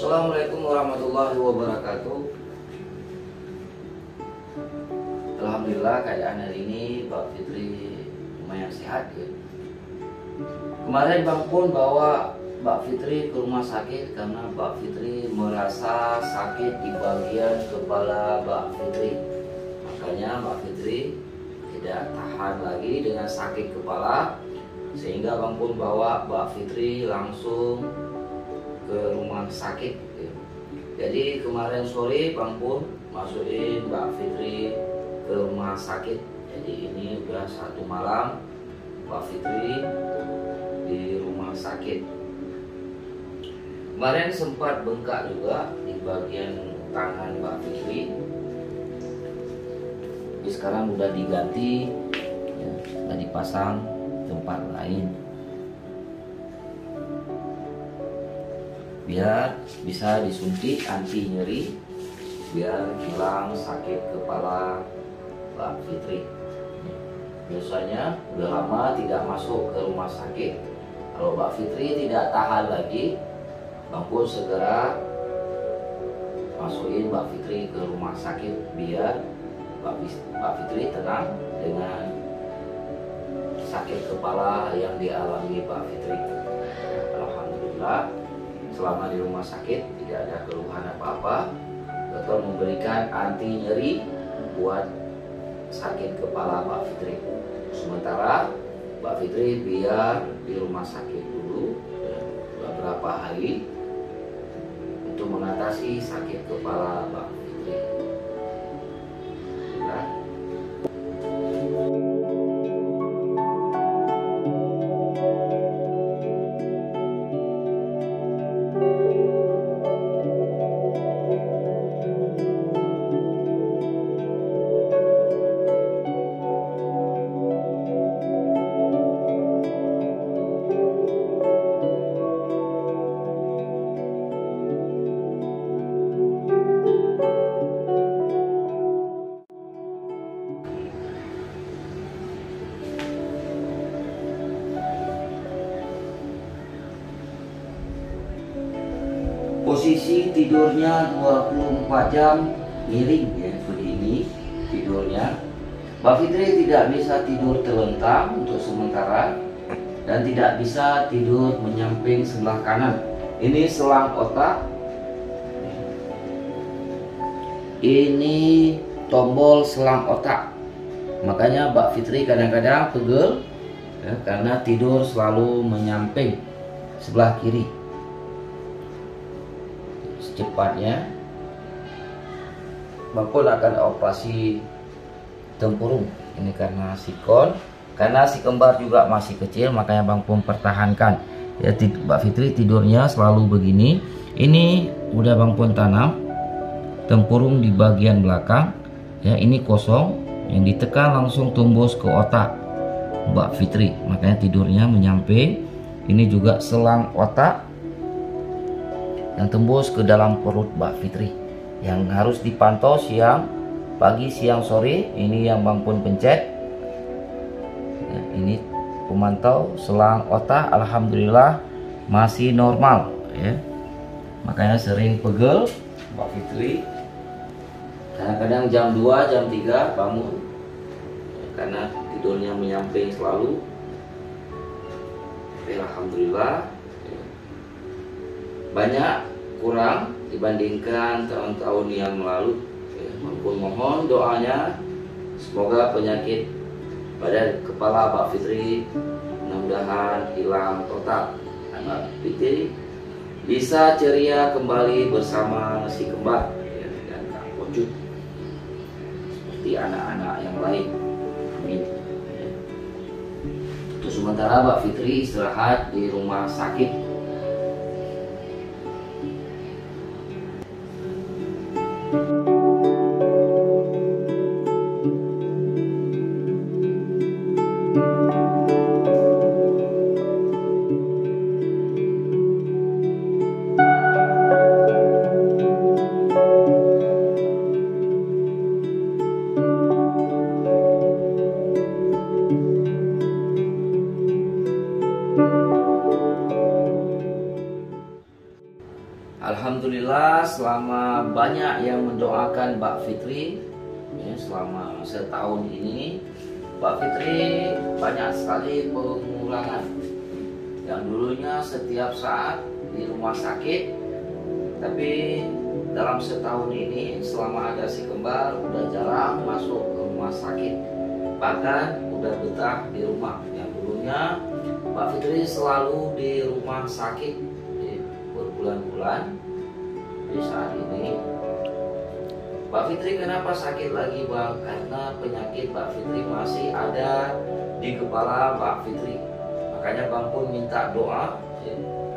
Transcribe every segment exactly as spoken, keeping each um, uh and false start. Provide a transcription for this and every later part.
Assalamualaikum warahmatullahi wabarakatuh. Alhamdulillah keadaan hari ini Mbak Fitri lumayan sehat ya. Kemarin Bang Pun bawa Mbak Fitri ke rumah sakit karena Mbak Fitri merasa sakit di bagian kepala Mbak Fitri. Makanya Mbak Fitri tidak tahan lagi dengan sakit kepala, sehingga Bang Pun bawa Mbak Fitri langsung ke rumah sakit. Jadi kemarin sore Bang Pun masukin Mbak Fitri ke rumah sakit. Jadi ini udah satu malam Mbak Fitri di rumah sakit. Kemarin sempat bengkak juga di bagian tangan Mbak Fitri. Tapi sekarang udah diganti, ya, udah dipasang tempat lain, biar bisa disuntik anti nyeri, biar hilang sakit kepala Mbak Fitri. Biasanya udah lama tidak masuk ke rumah sakit. Kalau Mbak Fitri tidak tahan lagi, Bang Pun segera masukin Mbak Fitri ke rumah sakit biar Mbak Fitri tenang dengan sakit kepala yang dialami Mbak Fitri. Alhamdulillah, selama di rumah sakit tidak ada keluhan apa-apa. Dokter memberikan anti nyeri buat sakit kepala Mbak Fitri. Sementara Mbak Fitri biar di rumah sakit dulu ya, beberapa hari untuk mengatasi sakit kepala Mbak Fitri. Nah, posisi tidurnya dua puluh empat jam miring ya, begini tidurnya. Mbak Fitri tidak bisa tidur terlentang untuk sementara dan tidak bisa tidur menyamping sebelah kanan. Ini selang otak, ini tombol selang otak. Makanya Mbak Fitri kadang-kadang pegel ya, karena tidur selalu menyamping sebelah kiri. Secepatnya Bang Pun akan operasi tempurung. Ini karena sikon, karena si kembar juga masih kecil, makanya Bang Pun pertahankan ya. Mbak Fitri tidurnya selalu begini. Ini udah Bang Pun tanam tempurung di bagian belakang ya. Ini kosong, yang ditekan langsung tembus ke otak Mbak Fitri, makanya tidurnya menyamping. Ini juga selang otak yang tembus ke dalam perut Mbak Fitri, yang harus dipantau siang, pagi, siang, sore. Ini yang Bang Pun pencet ya, ini pemantau selang otak. Alhamdulillah masih normal ya. Makanya sering pegel Mbak Fitri, kadang-kadang jam dua, jam tiga bangun ya, karena tidurnya menyamping selalu. Tapi alhamdulillah banyak kurang dibandingkan tahun-tahun yang lalu ya. Bang mohon doanya semoga penyakit pada kepala Mbak Fitri mudah-mudahan hilang total. Mbak Fitri bisa ceria kembali bersama si kembar ya, dan Kang Pocut seperti anak-anak yang lain. Amin. Untuk sementara Mbak Fitri istirahat di rumah sakit. Alhamdulillah selama banyak yang mendoakan Mbak Fitri ya, selama setahun ini Mbak Fitri banyak sekali pengulangan. Yang dulunya setiap saat di rumah sakit, tapi dalam setahun ini selama ada si kembar udah jarang masuk ke rumah sakit, bahkan udah betah di rumah. Yang dulunya Mbak Fitri selalu di rumah sakit ya, berbulan-bulan. Di saat ini Mbak Fitri kenapa sakit lagi Bang? Karena penyakit Mbak Fitri masih ada di kepala Mbak Fitri. Makanya Bang pun minta doa ya.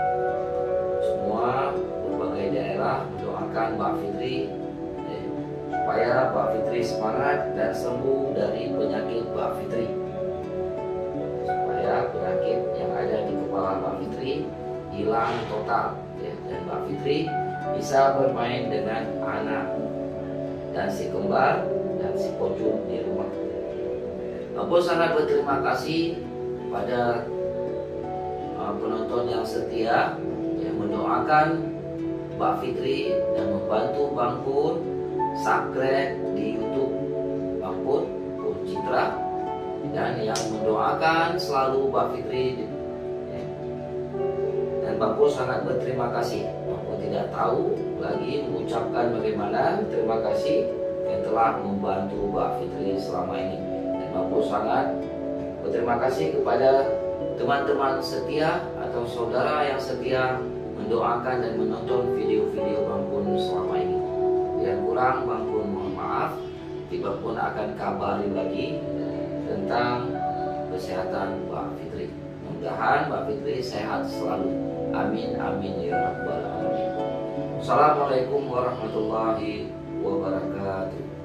Semua berbagai daerah mendoakan Mbak Fitri ya, supaya Mbak Fitri semangat dan sembuh dari penyakit Mbak Fitri, supaya penyakit yang ada di kepala Mbak Fitri hilang total ya. Dan Mbak Fitri bisa bermain dengan anak dan si kembar dan si pocong di rumah. Aku sangat berterima kasih pada uh, penonton yang setia yang mendoakan Mbak Fitri dan membantu Bang Pun subscribe di YouTube Bang Pun, Pun Citra, dan yang mendoakan selalu Mbak Fitri ya. Dan Bang Pun sangat berterima kasih. Bang Pun tidak tahu lagi mengucapkan bagaimana terima kasih yang telah membantu Mbak Fitri selama ini. Dan Bang Pun sangat berterima kasih kepada teman-teman setia atau saudara yang setia mendoakan dan menonton video-video Bang Pun selama ini. Yang kurang Bang Pun mohon maaf. Bang Pun akan kabari lagi tentang kesehatan Mbak Fitri. Mudah-mudahan Mbak Fitri sehat selalu. Amin amin ya rabbal alamin. Assalamualaikum warahmatullahi wabarakatuh.